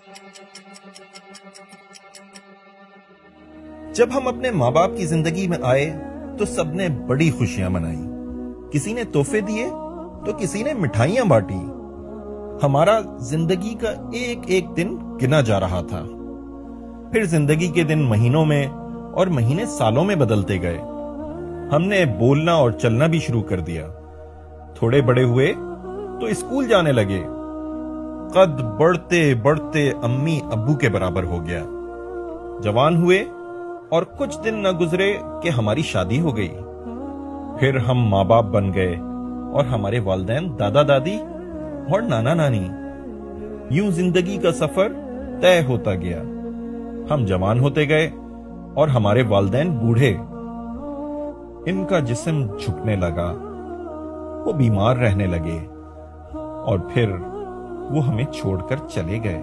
جب ہم اپنے ماں باپ کی زندگی میں آئے تو سب نے بڑی خوشیاں منائی. کسی نے تحفے دیے تو کسی نے مٹھائیاں بانٹی. ہمارا زندگی کا ایک ایک دن گنا جا رہا تھا. پھر زندگی کے دن مہینوں میں اور مہینے سالوں میں بدلتے گئے. ہم نے بولنا اور چلنا بھی شروع کر دیا. تھوڑے بڑے ہوئے تو اسکول جانے لگے. قد بڑھتے بڑھتے امی ابو کے برابر ہو گیا. جوان ہوئے اور کچھ دن نہ گزرے کہ ہماری شادی ہو گئی. پھر ہم ماں باپ بن گئے اور ہمارے والدین دادا دادی اور نانا نانی. یوں زندگی کا سفر طے ہوتا گیا. ہم جوان ہوتے گئے اور ہمارے والدین بوڑھے. ان کا جسم جھکنے لگا, وہ بیمار رہنے لگے اور پھر وہ ہمیں چھوڑ کر چلے گئے.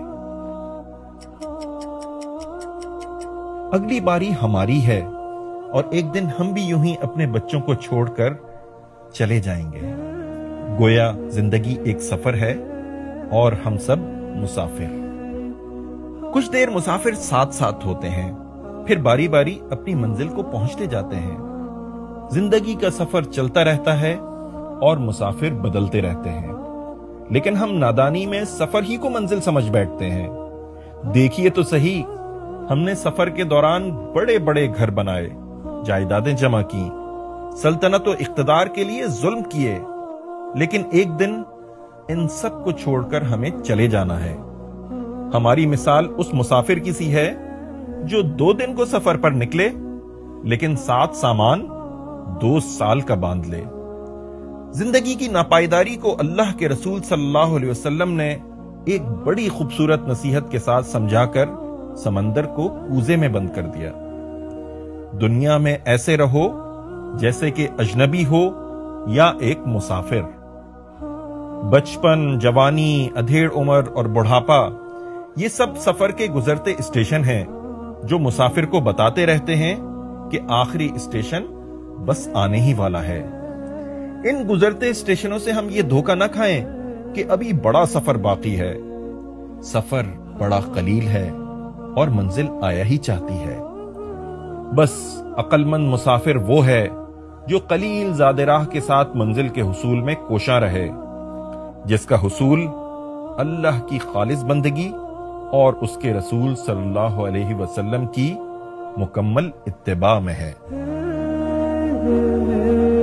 اگلی باری ہماری ہے اور ایک دن ہم بھی یوں ہی اپنے بچوں کو چھوڑ کر چلے جائیں گے. گویا زندگی ایک سفر ہے اور ہم سب مسافر. کچھ دیر مسافر ساتھ ساتھ ہوتے ہیں, پھر باری باری اپنی منزل کو پہنچتے جاتے ہیں. زندگی کا سفر چلتا رہتا ہے اور مسافر بدلتے رہتے ہیں. لیکن ہم نادانی میں سفر ہی کو منزل سمجھ بیٹھتے ہیں. دیکھیے تو صحیح, ہم نے سفر کے دوران بڑے بڑے گھر بنائے, جائیدادیں جمع کی, سلطنت و اقتدار کے لیے ظلم کیے, لیکن ایک دن ان سب کو چھوڑ کر ہمیں چلے جانا ہے. ہماری مثال اس مسافر کی سی ہے جو 2 دن کو سفر پر نکلے لیکن ساتھ سامان 2 سال کا باندھ لے. زندگی کی ناپائیداری کو اللہ کے رسول صلی اللہ علیہ وسلم نے ایک بڑی خوبصورت نصیحت کے ساتھ سمجھا کر سمندر کو کوزے میں بند کر دیا. دنیا میں ایسے رہو جیسے کہ اجنبی ہو یا ایک مسافر. بچپن, جوانی, ادھیڑ عمر اور بڑھاپا یہ سب سفر کے گزرتے اسٹیشن ہیں جو مسافر کو بتاتے رہتے ہیں کہ آخری اسٹیشن بس آنے ہی والا ہے. ان گزرتے اسٹیشنوں سے ہم یہ دھوکہ نہ کھائیں کہ ابھی بڑا سفر باقی ہے. سفر بڑا قلیل ہے اور منزل آیا ہی چاہتی ہے. بس عقل مند مسافر وہ ہے جو قلیل زاد راہ کے ساتھ منزل کے حصول میں کوشاں رہے, جس کا حصول اللہ کی خالص بندگی اور اس کے رسول صلی اللہ علیہ وسلم کی مکمل اتباع میں ہے.